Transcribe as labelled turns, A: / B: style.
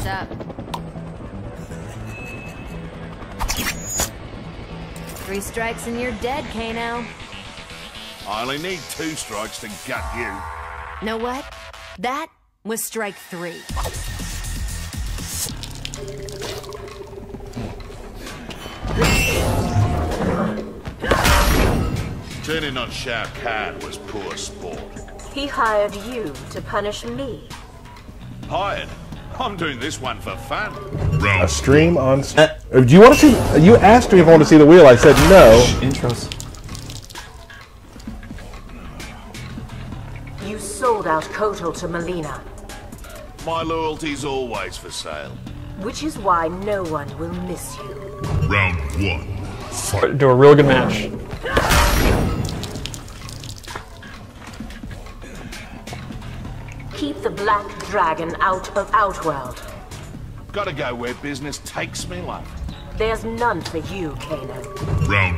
A: What's up? 3 strikes and you're dead, Kano.
B: I only need 2 strikes to gut you.
A: Know what? That was strike 3.
B: Turning on Shao Kahn was poor sport.
C: He hired you to punish me.
B: Hired? I'm doing this one for fun.
D: A stream on... do you want to see... You asked me if I want to see the wheel. I said no.
E: Intros.
C: You sold out Kotal to Melina.
B: My loyalty's always for sale.
C: Which is why no one will miss you.
F: Round 1. Fight.
E: Do a real good match.
C: Keep the Black Dragon out of Outworld.
B: Gotta go where business takes me, love.
C: There's none for you, Kano.
F: Round